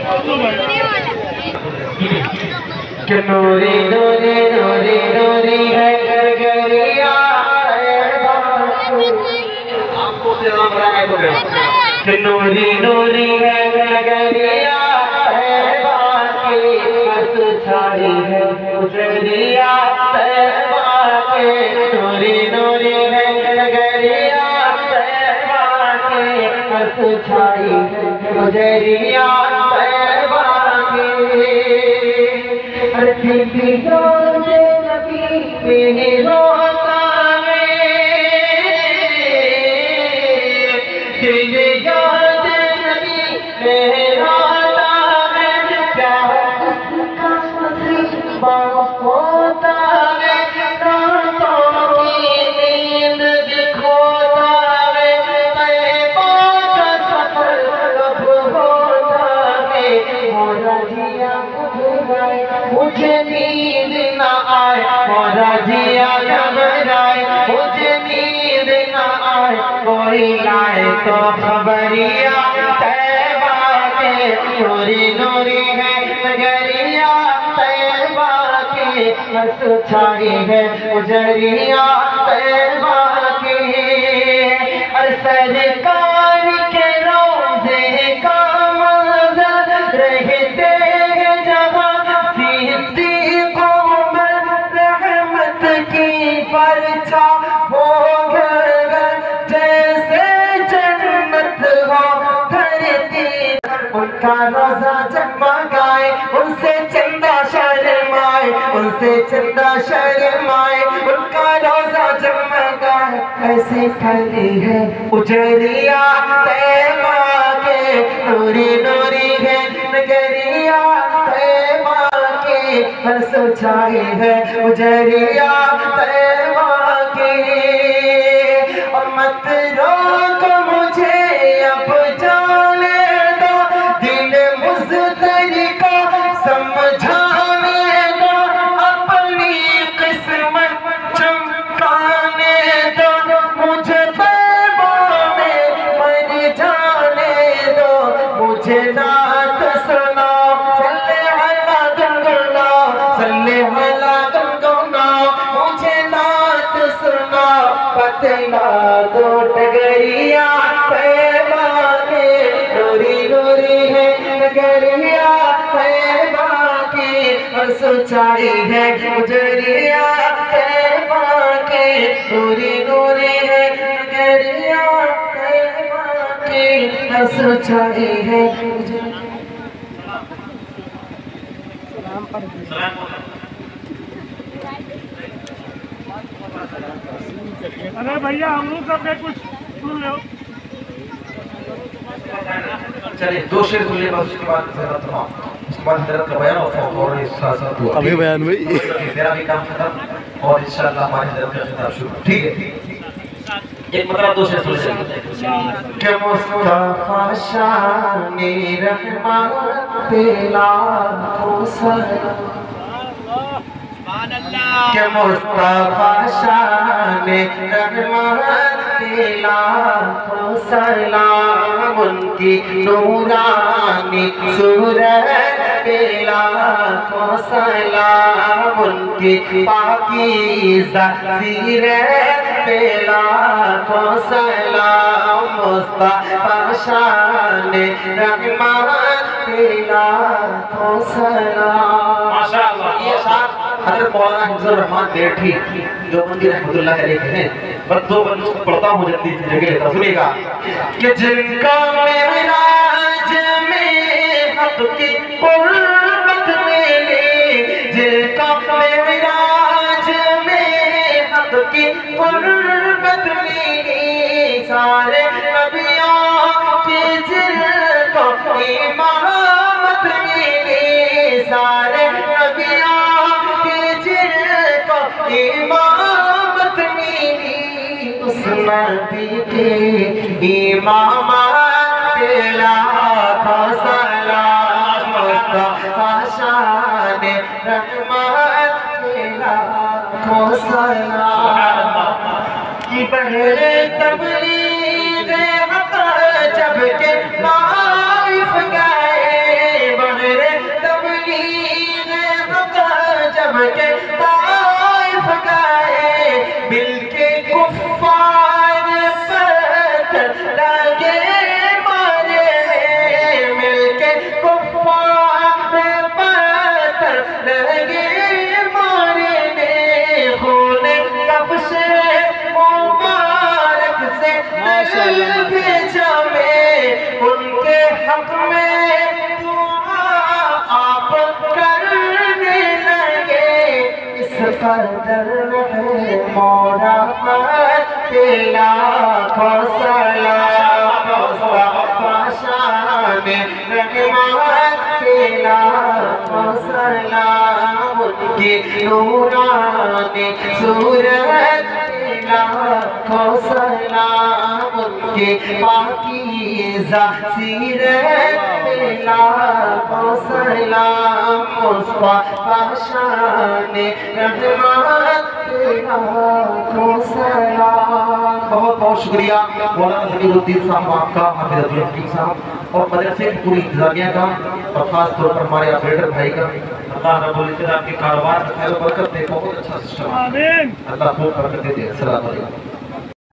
کہ نوری نوری نوری نوری ہے گرگریا آپ کو سے نام رہا ہے بولے کہ نوری نوری ہے گرگریا چھائی ہے گجریا تیبا کے نوری نوری ہے گرگریا تیبا کے بس چھائی ہے گجریا تیبا کے ارتھی جان نبی میری روتا میں تیری یاد نبی میرا ہوتا ہے راتوں کی نیند بھی کھوتا ہے طیبہ کا سفر کب ہوتا ہے مولا جیا گھبرائے مجھے نیند نہ آئے مولا جیا گھبرائے مجھے نیند نہ آئے کوئی لائے تو خبریا طیبہ کے نوری نوری ہے گریا بس چھائی ہے گجریا تیبا کی اور سرکار کے روزے کا منظر رہتے ہیں جہاں صدیق عمر رحمت کی پرچا ہو گھر جیسے جنت ہو دھرتی ان کا روزہ جگمگائے ان سے چندہ شرمائے ان سے چندہ شرمائے ان کا روزہ جگمگائے ایسی کھلی ہے اجریا تیبا کے نوری نوری ہے نگریا تیبا کے بس چھائی ہے اجریا تیبا کے اور مت روک مجھے اب جانے دو دل مزدری کا سمجھانے دو اپنی قسمت چمکانے دو مجھے طیبہ میں مر جانے دو مجھے نعت سناؤ صلی علی گنگناؤ صلی علی گنگناؤ مجھے نعت سناؤ بتلا دو ڈگریا طیبہ کے نوری نوری ہے نگریا طیبہ کی اور سچائی ہے گجریا طیبہ کی نوری نوری ہے نگریا طیبہ کی اور سچائی ہے ارے بھیا ہم لوگ سب کچھ سن لو چلے دو شعر سن لے بس اس کے بعد حضرت تمام اس کے بعد حضرت کا بیان اور فوراً ساتھ ہوا ابھی بیان ہوئی میرا بھی کام ختم اور انشاءاللہ ہماری حضرت کا خطاب شروع ٹھیک ہے ایک مطلب دو شعر سن لے کہ مصطفیٰ شان رحمت لاکھوں سلام کہ مصطفیٰ شان رحمت لاکھوں سلام ان کی نورانی صورت لاکھوں سلام ان کی پاکیزہ سیرت لاکھوں سلام مصطفیٰ شان رحمت لاکھوں سلام ماشاءاللہ یہ شان حضرت مولانا حفظ الرحمن بیٹھی جو ان کی رحمت اللہ علیہ ہیں بس دو بندوں کو پڑھتا ہوں جلدی سے جگہ لیتا سنیے گا کہ جن کا معراج میں حق کی قربت ملی جن کا معراج میں حق کی قربت ملی سارے نبیوں کی جن کو امامت ملی سارے نبیوں امامت ملی اس نبی کے امامت لاکھوں سلام مصطفیٰ شان رحمت لاکھوں سلام کی بہر تبلیغ حق جب کہ طائف گئے بھیجا میں ان کے حق میں دعا آپ کرنے لگے اس قدر ہے مولا پہ لاکھوں سلام مصطفیٰ شان رحمت پہ لاکھوں سلام ان کی نورانی صورت پہ لاکھوں سلام ان کی پاکیزہ سیرت پہ لاکھوں سلام مصطفیٰ شان رحمت پہ لاکھوں سلام۔ بہت بہت شکریہ مولانا ظفیر الدین صاحب آپ کا، حافظ عبدالحکیم صاحب اور مدرسے کی پوری انتظامیہ کا، اور خاص طور پر ہمارے آپریٹر بھائی کا۔ اللہ رب العزت آپ کے کاروبار میں خیر و برکت دے، بہت اچھا سسٹم ہے، آمین۔ اللہ خوب برکت دے۔ السلام علیکم۔